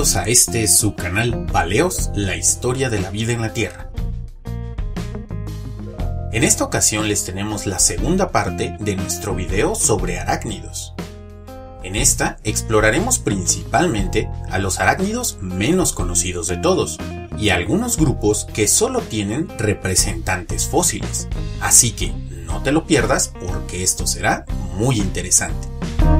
Bienvenidos a este su canal Paleos, la historia de la vida en la Tierra. En esta ocasión les tenemos la segunda parte de nuestro video sobre arácnidos. En esta exploraremos principalmente a los arácnidos menos conocidos de todos y a algunos grupos que solo tienen representantes fósiles. Así que no te lo pierdas porque esto será muy interesante.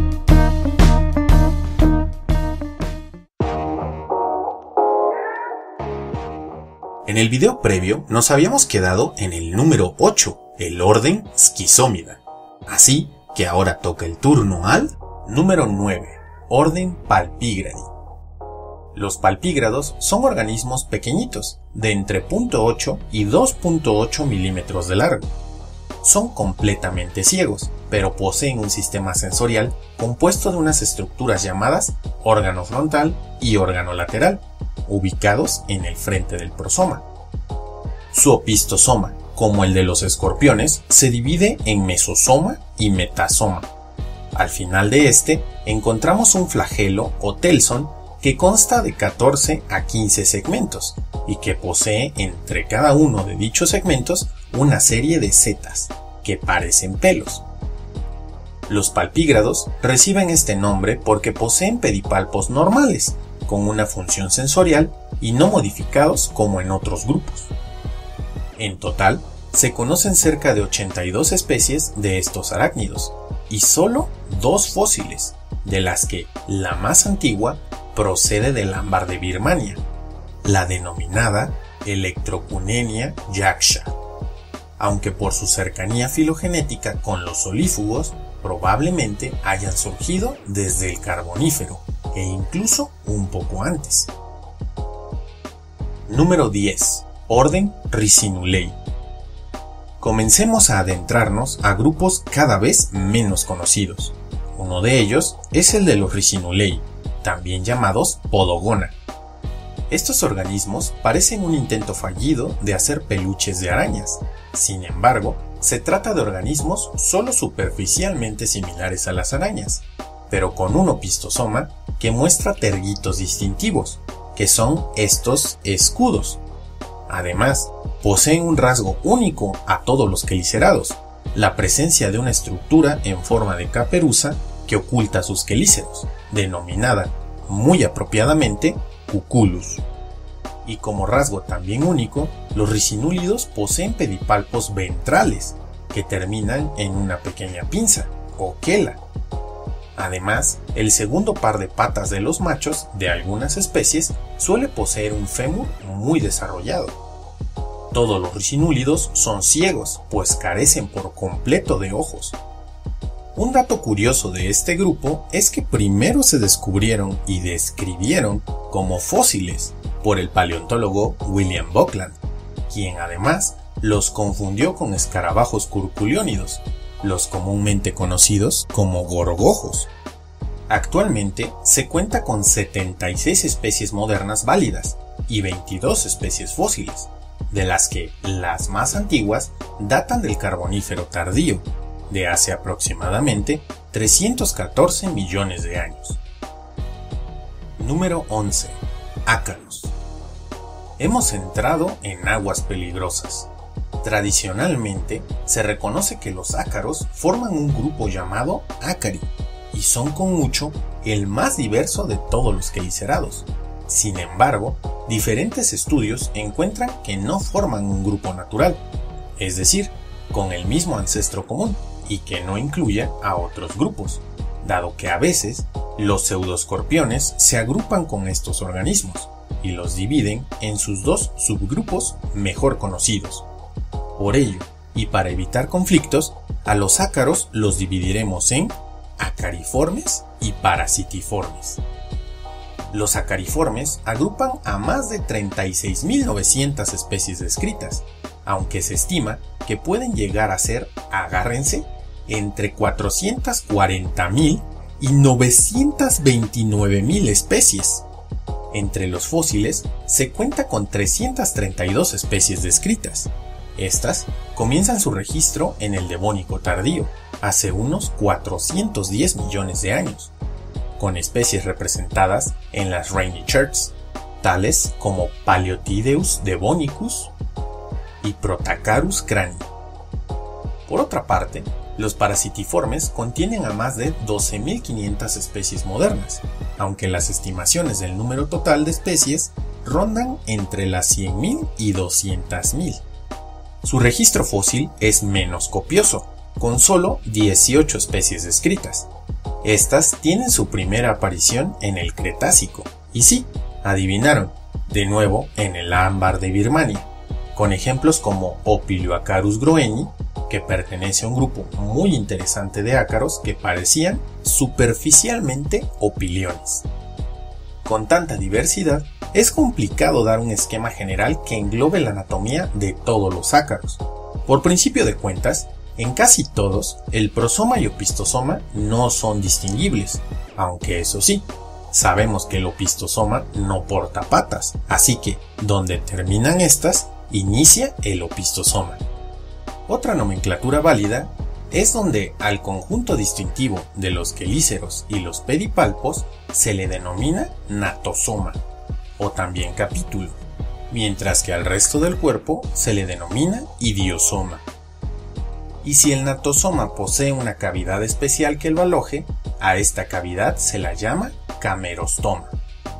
En el video previo nos habíamos quedado en el número 8, el orden Schizomida. Así que ahora toca el turno al número 9, orden Palpígradi. Los palpígrados son organismos pequeñitos, de entre 0.8 y 2.8 milímetros de largo. Son completamente ciegos, pero poseen un sistema sensorial compuesto de unas estructuras llamadas órgano frontal y órgano lateral, ubicados en el frente del prosoma. Su opistosoma, como el de los escorpiones, se divide en mesosoma y metasoma. Al final de este encontramos un flagelo o telson que consta de 14 a 15 segmentos y que posee entre cada uno de dichos segmentos una serie de setas que parecen pelos. Los palpígrados reciben este nombre porque poseen pedipalpos normales, con una función sensorial y no modificados como en otros grupos. En total, se conocen cerca de 82 especies de estos arácnidos y solo 2 fósiles, de las que la más antigua procede del ámbar de Birmania, la denominada Electrocunenia yaksha, aunque por su cercanía filogenética con los solífugos probablemente hayan surgido desde el Carbonífero e incluso un poco antes. Número 10. Orden Riccinulei. Comencemos a adentrarnos a grupos cada vez menos conocidos. Uno de ellos es el de los Riccinulei, también llamados Podogona. Estos organismos parecen un intento fallido de hacer peluches de arañas. Sin embargo, se trata de organismos solo superficialmente similares a las arañas, pero con un opistosoma que muestra terguitos distintivos, que son estos escudos. Además, poseen un rasgo único a todos los quelicerados, la presencia de una estructura en forma de caperuza que oculta sus quelíceros, denominada, muy apropiadamente, cuculus. Y como rasgo también único, los ricinulidos poseen pedipalpos ventrales, que terminan en una pequeña pinza, o quela. Además, el segundo par de patas de los machos de algunas especies suele poseer un fémur muy desarrollado. Todos los ricinulidos son ciegos, pues carecen por completo de ojos. Un dato curioso de este grupo es que primero se descubrieron y describieron como fósiles por el paleontólogo William Buckland, quien además los confundió con escarabajos curculiónidos, los comúnmente conocidos como gorgojos. Actualmente se cuenta con 76 especies modernas válidas y 22 especies fósiles, de las que las más antiguas datan del Carbonífero tardío, de hace aproximadamente 314 millones de años. Número 11. Ácaros. Hemos entrado en aguas peligrosas. Tradicionalmente, se reconoce que los ácaros forman un grupo llamado Ácari y son con mucho el más diverso de todos los quelicerados. Sin embargo, diferentes estudios encuentran que no forman un grupo natural, es decir, con el mismo ancestro común y que no incluya a otros grupos, dado que a veces los pseudoscorpiones se agrupan con estos organismos y los dividen en sus 2 subgrupos mejor conocidos. Por ello, y para evitar conflictos, a los ácaros los dividiremos en acariformes y parasitiformes. Los acariformes agrupan a más de 36.900 especies descritas, aunque se estima que pueden llegar a ser, agárrense, entre 440.000 y 929.000 especies. Entre los fósiles se cuenta con 332 especies descritas. Estas comienzan su registro en el Devónico tardío, hace unos 410 millones de años. con especies representadas en las Rainy Charts, tales como Paleotideus devonicus y Protacarus crani. Por otra parte, los parasitiformes contienen a más de 12.500 especies modernas, aunque las estimaciones del número total de especies rondan entre las 100.000 y 200.000. Su registro fósil es menos copioso, con solo 18 especies descritas. Estas tienen su primera aparición en el Cretácico, y sí, adivinaron, de nuevo en el ámbar de Birmania, con ejemplos como Opilioacarus groeni, que pertenece a un grupo muy interesante de ácaros que parecían superficialmente opiliones. Con tanta diversidad, es complicado dar un esquema general que englobe la anatomía de todos los ácaros. Por principio de cuentas, en casi todos, el prosoma y opistosoma no son distinguibles, aunque eso sí, sabemos que el opistosoma no porta patas, así que donde terminan estas, inicia el opistosoma. Otra nomenclatura válida es donde al conjunto distintivo de los quelíceros y los pedipalpos se le denomina natosoma, o también capítulo, mientras que al resto del cuerpo se le denomina idiosoma. Y si el natosoma posee una cavidad especial que lo aloje, a esta cavidad se la llama camerostoma.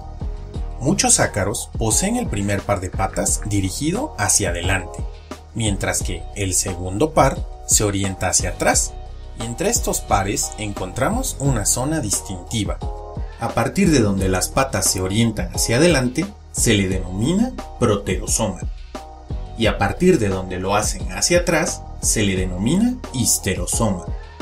Muchos ácaros poseen el primer par de patas dirigido hacia adelante, mientras que el segundo par se orienta hacia atrás, y entre estos pares encontramos una zona distintiva. A partir de donde las patas se orientan hacia adelante, se le denomina proterosoma, y a partir de donde lo hacen hacia atrás, se le denomina histerosoma.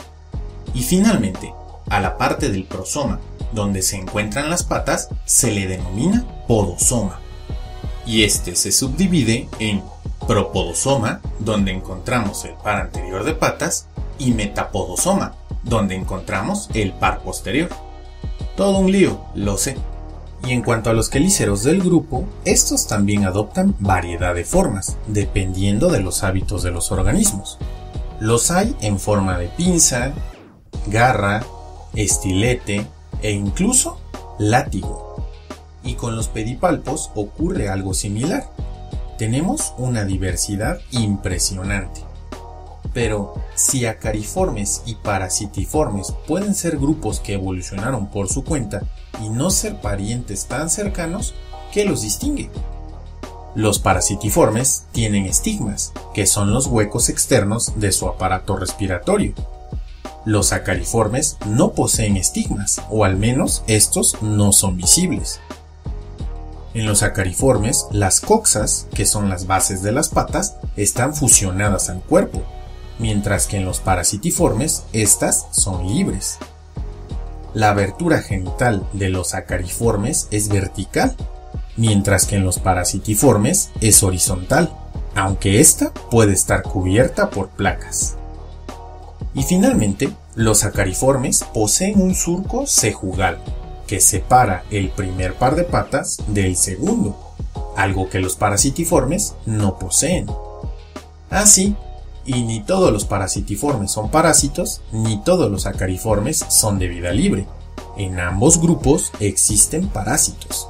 Y finalmente, a la parte del prosoma, donde se encuentran las patas, se le denomina podosoma, y este se subdivide en propodosoma, donde encontramos el par anterior de patas, y metapodosoma, donde encontramos el par posterior. Todo un lío, lo sé. Y en cuanto a los quelíceros del grupo, estos también adoptan variedad de formas, dependiendo de los hábitos de los organismos. Los hay en forma de pinza, garra, estilete e incluso látigo. Y con los pedipalpos ocurre algo similar. Tenemos una diversidad impresionante. Pero si acariformes y parasitiformes pueden ser grupos que evolucionaron por su cuenta y no ser parientes tan cercanos, ¿qué los distingue? Los parasitiformes tienen estigmas, que son los huecos externos de su aparato respiratorio. Los acariformes no poseen estigmas, o al menos estos no son visibles. En los acariformes, las coxas, que son las bases de las patas, están fusionadas al cuerpo, mientras que en los parasitiformes, estas son libres. La abertura genital de los acariformes es vertical, mientras que en los parasitiformes es horizontal, aunque ésta puede estar cubierta por placas. Y finalmente, los acariformes poseen un surco sejugal, que separa el primer par de patas del segundo, algo que los parasitiformes no poseen. Así, y ni todos los parasitiformes son parásitos, ni todos los acariformes son de vida libre. En ambos grupos existen parásitos.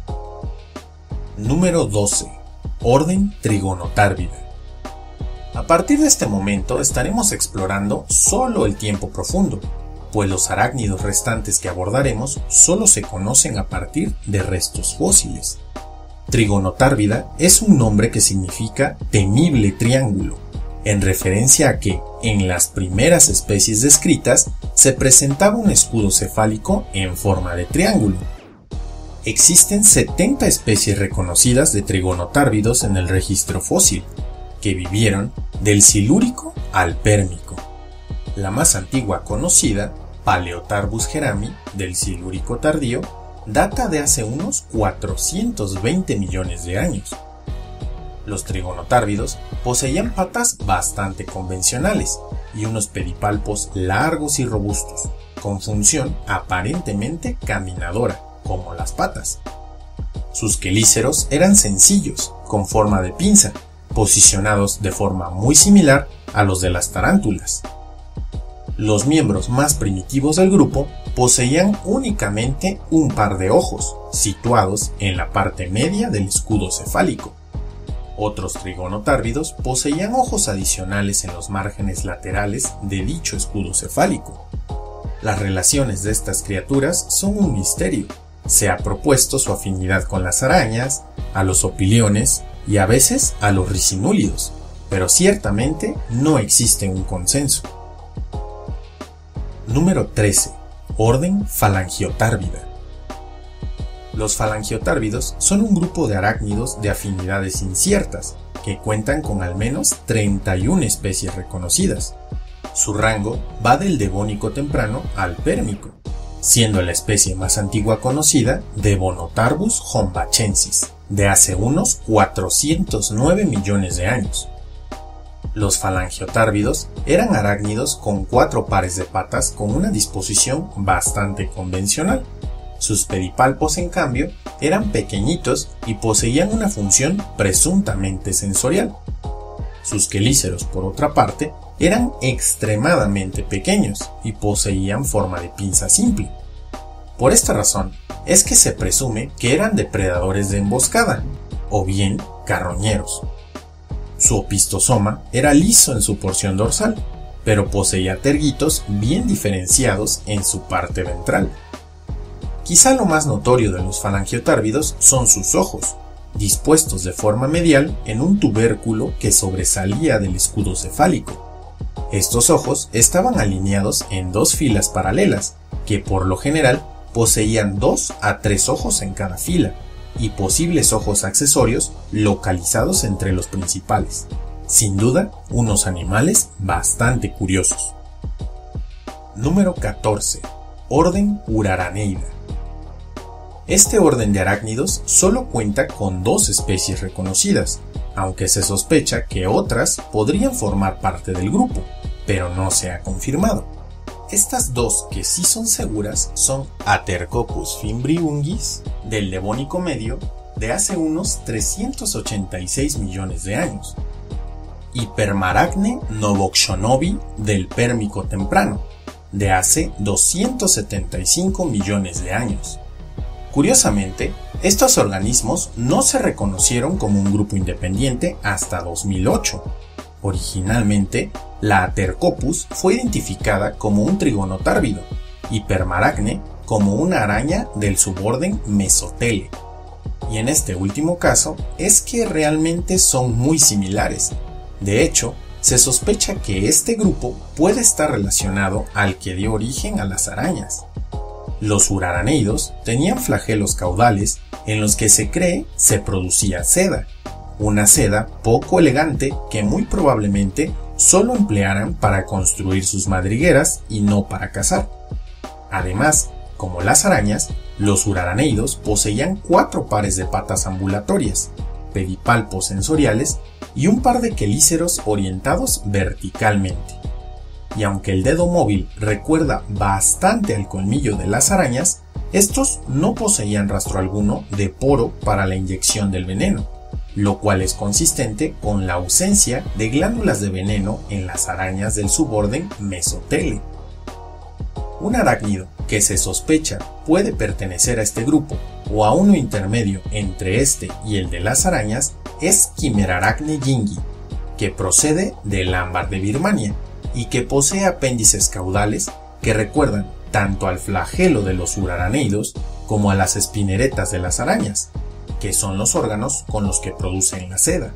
Número 12. Orden Trigonotarbida. A partir de este momento estaremos explorando solo el tiempo profundo, pues los arácnidos restantes que abordaremos solo se conocen a partir de restos fósiles. Trigonotarbida es un nombre que significa temible triángulo, en referencia a que, en las primeras especies descritas, se presentaba un escudo cefálico en forma de triángulo. Existen 70 especies reconocidas de trigonotárbidos en el registro fósil, que vivieron del Silúrico al Pérmico. La más antigua conocida, Paleotarbus gerami, del Silúrico tardío, data de hace unos 420 millones de años. Los trigonotárbidos poseían patas bastante convencionales y unos pedipalpos largos y robustos, con función aparentemente caminadora, como las patas. Sus quelíceros eran sencillos, con forma de pinza, posicionados de forma muy similar a los de las tarántulas. Los miembros más primitivos del grupo poseían únicamente un par de ojos, situados en la parte media del escudo cefálico. Otros trigonotárvidos poseían ojos adicionales en los márgenes laterales de dicho escudo cefálico. Las relaciones de estas criaturas son un misterio. Se ha propuesto su afinidad con las arañas, a los opiliones y a veces a los ricinúlidos, pero ciertamente no existe un consenso. Número 13. Orden Falangiotárvida. Los falangiotárvidos son un grupo de arácnidos de afinidades inciertas, que cuentan con al menos 31 especies reconocidas. Su rango va del Devónico temprano al Pérmico, siendo la especie más antigua conocida Devonotarbus hombachensis, de hace unos 409 millones de años. Los falangiotárvidos eran arácnidos con 4 pares de patas con una disposición bastante convencional. Sus pedipalpos, en cambio, eran pequeñitos y poseían una función presuntamente sensorial. Sus quelíceros, por otra parte, eran extremadamente pequeños y poseían forma de pinza simple. Por esta razón, es que se presume que eran depredadores de emboscada, o bien carroñeros. Su opistosoma era liso en su porción dorsal, pero poseía terguitos bien diferenciados en su parte ventral. Quizá lo más notorio de los falangiotárvidos son sus ojos, dispuestos de forma medial en un tubérculo que sobresalía del escudo cefálico. Estos ojos estaban alineados en 2 filas paralelas, que por lo general poseían 2 a 3 ojos en cada fila, y posibles ojos accesorios localizados entre los principales. Sin duda, unos animales bastante curiosos. Número 14. Orden Uraraneida. Este orden de arácnidos solo cuenta con 2 especies reconocidas, aunque se sospecha que otras podrían formar parte del grupo, pero no se ha confirmado. Estas 2 que sí son seguras son Atercoccus fimbriungis, del Devónico medio, de hace unos 386 millones de años, y Permaracne novoxonovi, del Pérmico temprano, de hace 275 millones de años. Curiosamente, estos organismos no se reconocieron como un grupo independiente hasta 2008. Originalmente, la Atercoppus fue identificada como un trigonotárvido y Permaracne como una araña del suborden Mesotele. Y en este último caso es que realmente son muy similares. De hecho, se sospecha que este grupo puede estar relacionado al que dio origen a las arañas. Los uraraneidos tenían flagelos caudales en los que se cree se producía seda, una seda poco elegante que muy probablemente solo emplearan para construir sus madrigueras y no para cazar. Además, como las arañas, los uraraneidos poseían 4 pares de patas ambulatorias, pedipalpos sensoriales y un par de quelíceros orientados verticalmente. Y aunque el dedo móvil recuerda bastante al colmillo de las arañas, estos no poseían rastro alguno de poro para la inyección del veneno, lo cual es consistente con la ausencia de glándulas de veneno en las arañas del suborden Mesotele. Un arácnido que se sospecha puede pertenecer a este grupo o a uno intermedio entre este y el de las arañas es Chimeraracne yingyi, que procede del ámbar de Birmania y que posee apéndices caudales que recuerdan tanto al flagelo de los uraraneidos como a las espineretas de las arañas, que son los órganos con los que producen la seda.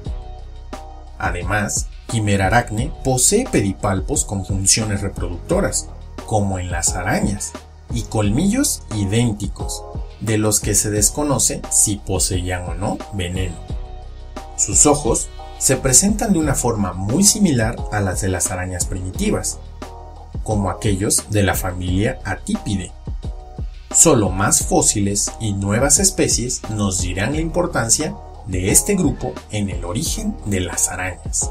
Además, Chimeraracne posee pedipalpos con funciones reproductoras, como en las arañas, y colmillos idénticos, de los que se desconoce si poseían o no veneno. Sus ojos se presentan de una forma muy similar a las de las arañas primitivas, como aquellos de la familia Atypidae. Solo más fósiles y nuevas especies nos dirán la importancia de este grupo en el origen de las arañas.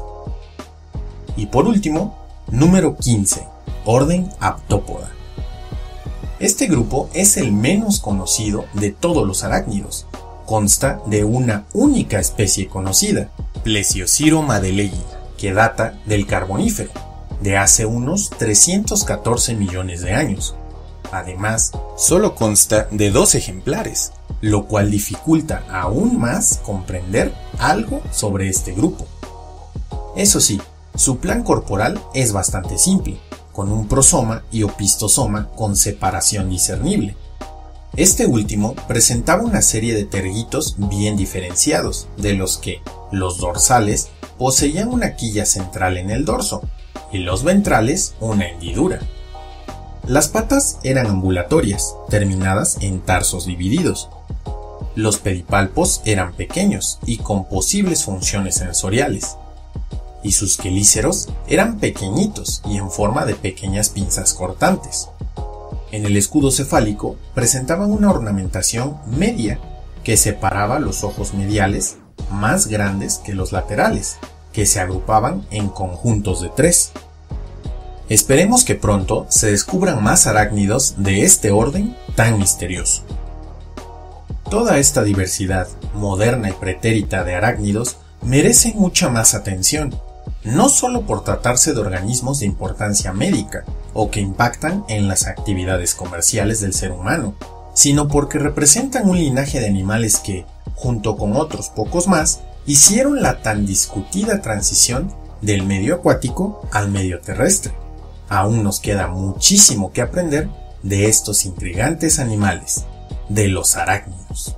Y por último, número 15, orden Aptópoda. Este grupo es el menos conocido de todos los arácnidos. Consta de una única especie conocida, Plesiosiro madeleyi, que data del Carbonífero, de hace unos 314 millones de años. Además, solo consta de 2 ejemplares, lo cual dificulta aún más comprender algo sobre este grupo. Eso sí, su plan corporal es bastante simple, con un prosoma y opistosoma con separación discernible. Este último presentaba una serie de terguitos bien diferenciados, de los que los dorsales poseían una quilla central en el dorso y los ventrales una hendidura. Las patas eran ambulatorias, terminadas en tarsos divididos. Los pedipalpos eran pequeños y con posibles funciones sensoriales. Y sus quelíceros eran pequeñitos y en forma de pequeñas pinzas cortantes. En el escudo cefálico presentaban una ornamentación media que separaba los ojos mediales más grandes que los laterales, que se agrupaban en conjuntos de 3. Esperemos que pronto se descubran más arácnidos de este orden tan misterioso. Toda esta diversidad moderna y pretérita de arácnidos merece mucha más atención, no solo por tratarse de organismos de importancia médica o que impactan en las actividades comerciales del ser humano, sino porque representan un linaje de animales que, junto con otros pocos más, hicieron la tan discutida transición del medio acuático al medio terrestre. Aún nos queda muchísimo que aprender de estos intrigantes animales, de los arácnidos.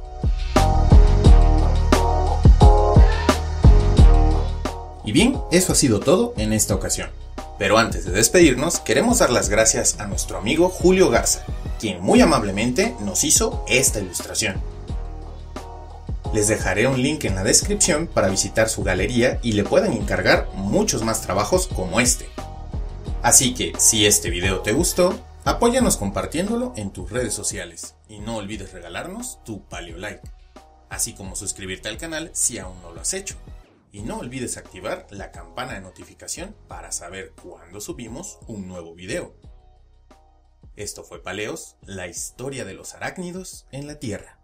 Y bien, eso ha sido todo en esta ocasión. Pero antes de despedirnos, queremos dar las gracias a nuestro amigo Julio Garza, quien muy amablemente nos hizo esta ilustración. Les dejaré un link en la descripción para visitar su galería y le pueden encargar muchos más trabajos como este. Así que, si este video te gustó, apóyanos compartiéndolo en tus redes sociales y no olvides regalarnos tu paleolike, así como suscribirte al canal si aún no lo has hecho. Y no olvides activar la campana de notificación para saber cuándo subimos un nuevo video. Esto fue Paleos, la historia de los arácnidos en la Tierra.